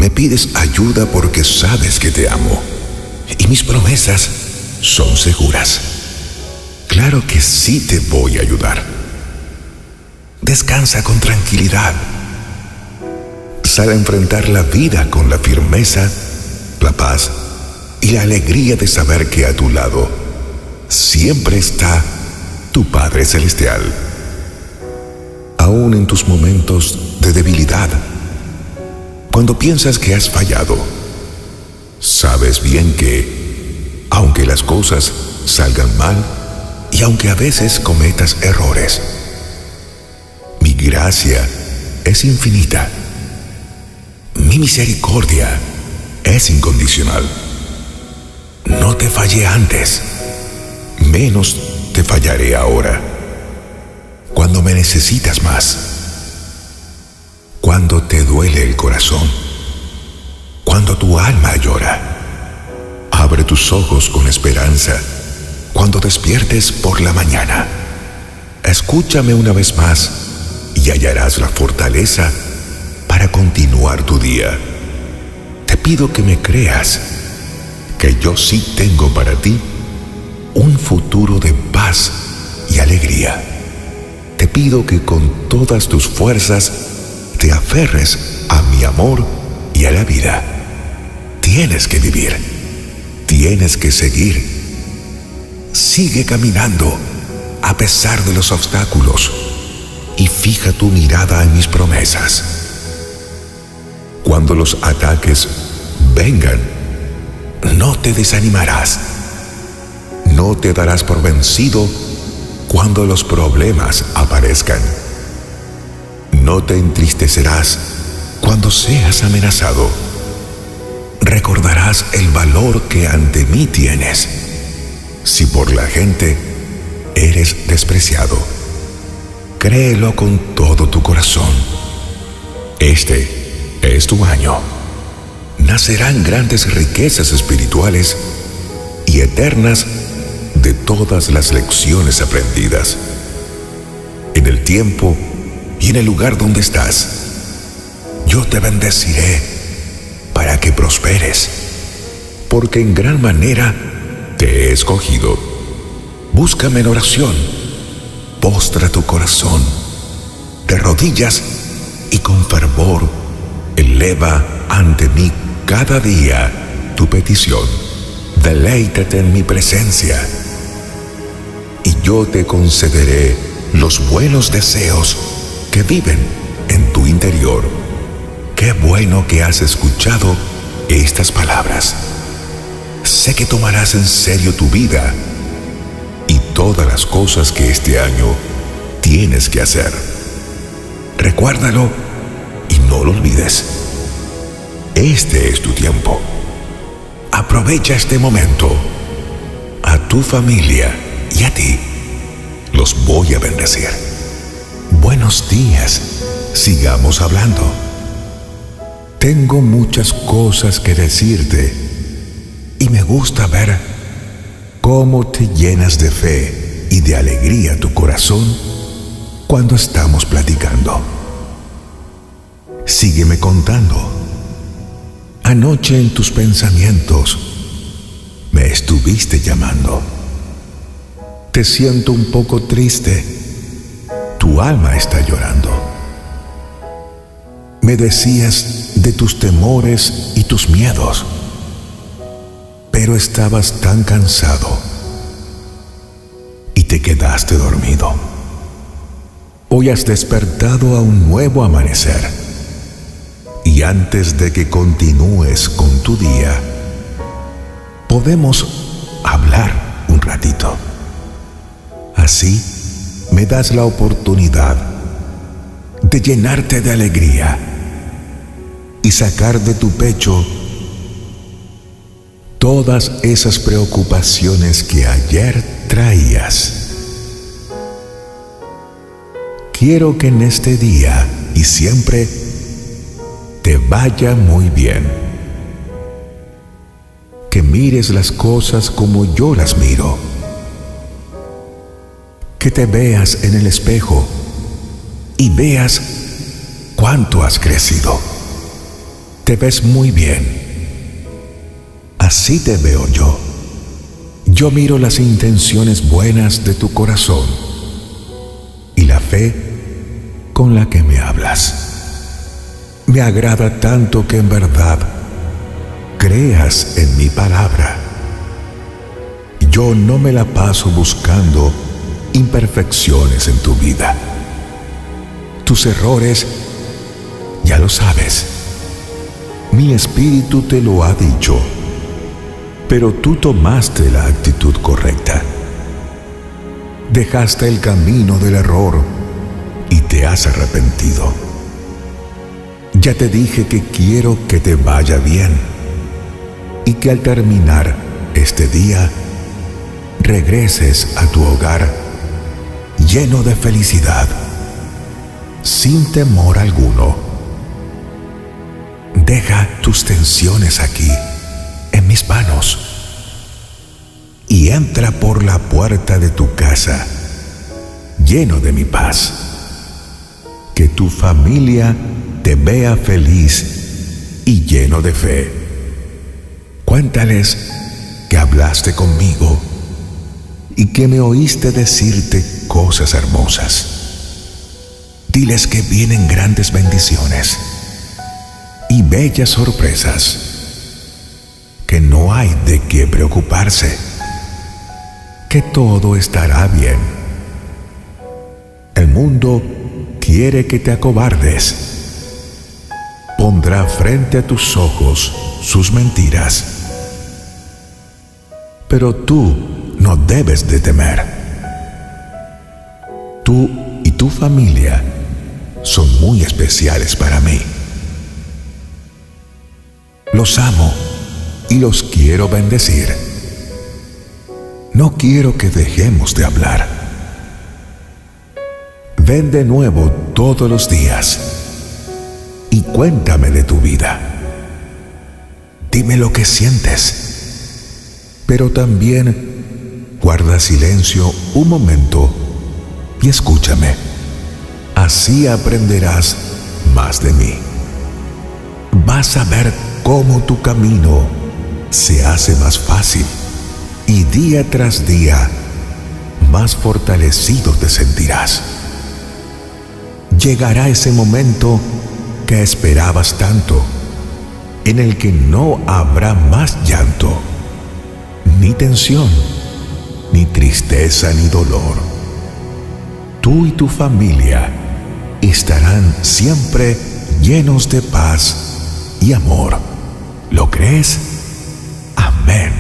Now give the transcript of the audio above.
Me pides ayuda porque sabes que te amo y mis promesas son seguras. Claro que sí te voy a ayudar. Descansa con tranquilidad. Sal a enfrentar la vida con la firmeza, la paz y la alegría de saber que a tu lado siempre está tu Padre Celestial. Aún en tus momentos de debilidad, cuando piensas que has fallado, sabes bien que, aunque las cosas salgan mal y aunque a veces cometas errores, mi gracia es infinita. Mi misericordia es incondicional. No te fallé antes, menos te fallaré ahora. Cuando me necesitas más, cuando te duele el corazón, cuando tu alma llora, abre tus ojos con esperanza cuando despiertes por la mañana. Escúchame una vez más y hallarás la fortaleza para continuar tu día. Te pido que me creas que yo sí tengo para ti un futuro de paz y alegría. Te pido que con todas tus fuerzas te aferres a mi amor y a la vida. Tienes que vivir, tienes que seguir. Sigue caminando a pesar de los obstáculos y fija tu mirada en mis promesas. Cuando los ataques vengan, no te desanimarás. No te darás por vencido cuando los problemas aparezcan. No te entristecerás cuando seas amenazado. Recordarás el valor que ante mí tienes. Si por la gente eres despreciado, créelo con todo tu corazón. Este es tu año. Nacerán grandes riquezas espirituales y eternas de todas las lecciones aprendidas. En el tiempo y en el lugar donde estás, yo te bendeciré para que prosperes, porque en gran manera te he escogido. Búscame en oración, postra tu corazón, de rodillas y con fervor eleva ante mí cada día tu petición. Deleítate en mi presencia y yo te concederé los buenos deseos que viven en tu interior. Qué bueno que has escuchado estas palabras. Sé que tomarás en serio tu vida y todas las cosas que este año tienes que hacer. Recuérdalo y no lo olvides. Este es tu tiempo. Aprovecha este momento. A tu familia y a ti los voy a bendecir. Buenos días. Sigamos hablando. Tengo muchas cosas que decirte y me gusta ver cómo te llenas de fe y de alegría tu corazón cuando estamos platicando. Sígueme contando. Anoche en tus pensamientos me estuviste llamando. Te siento un poco triste. Tu alma está llorando. Me decías de tus temores y tus miedos, pero estabas tan cansado y te quedaste dormido. Hoy has despertado a un nuevo amanecer. Y antes de que continúes con tu día, podemos hablar un ratito. Así me das la oportunidad de llenarte de alegría y sacar de tu pecho todas esas preocupaciones que ayer traías. Quiero que en este día y siempre te vaya muy bien. Que mires las cosas como yo las miro. Que te veas en el espejo y veas cuánto has crecido. te ves muy bien. Así te veo yo. Yo miro las intenciones buenas de tu corazón y la fe con la que me hablas. Me agrada tanto que en verdad creas en mi palabra. Yo no me la paso buscando imperfecciones en tu vida. Tus errores ya lo sabes. Mi espíritu te lo ha dicho, pero tú tomaste la actitud correcta. Dejaste el camino del error y te has arrepentido. Ya te dije que quiero que te vaya bien y que al terminar este día regreses a tu hogar lleno de felicidad, sin temor alguno. Deja tus tensiones aquí, en mis manos, y entra por la puerta de tu casa, lleno de mi paz. Que tu familia te vea feliz y lleno de fe. Cuéntales que hablaste conmigo y que me oíste decirte cosas hermosas. Diles que vienen grandes bendiciones y bellas sorpresas, que no hay de qué preocuparse, que todo estará bien. El mundo quiere que te acobardes. Pondrá frente a tus ojos sus mentiras. Pero tú no debes de temer. Tú y tu familia son muy especiales para mí. Los amo y los quiero bendecir. No quiero que dejemos de hablar. Ven de nuevo todos los días y cuéntame de tu vida. Dime lo que sientes, pero también guarda silencio un momento y escúchame. Así aprenderás más de mí. Vas a ver cómo tu camino se hace más fácil y día tras día más fortalecido te sentirás. Llegará ese momento que esperabas tanto, en el que no habrá más llanto, ni tensión, ni tristeza, ni dolor. Tú y tu familia estarán siempre llenos de paz y amor. ¿Lo crees? Amén.